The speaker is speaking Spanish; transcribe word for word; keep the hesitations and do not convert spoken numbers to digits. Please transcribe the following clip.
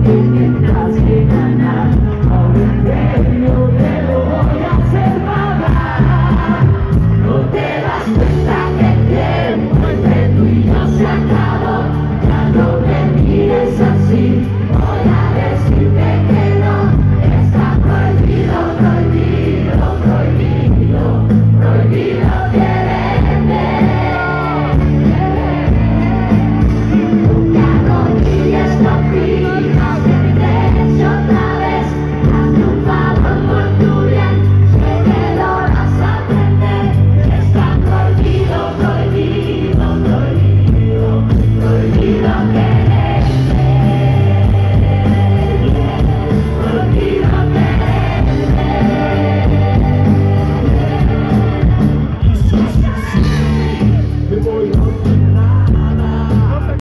tendrás que ganar, por un premio te lo voy a hacer pagar. No te das cuenta que el tiempo entre tú y yo se acabó. Ya no me mires así, voy a decirte que no. Está prohibido, prohibido, prohibido, prohibido quererte. Nunca rodillas, no pidas que regrese otra vez. Hazme un favor por tu bien, sé que lo vas a aprender. Está prohibido, prohibido, prohibido, prohibido quererte. Prohibido quererte. Me voy a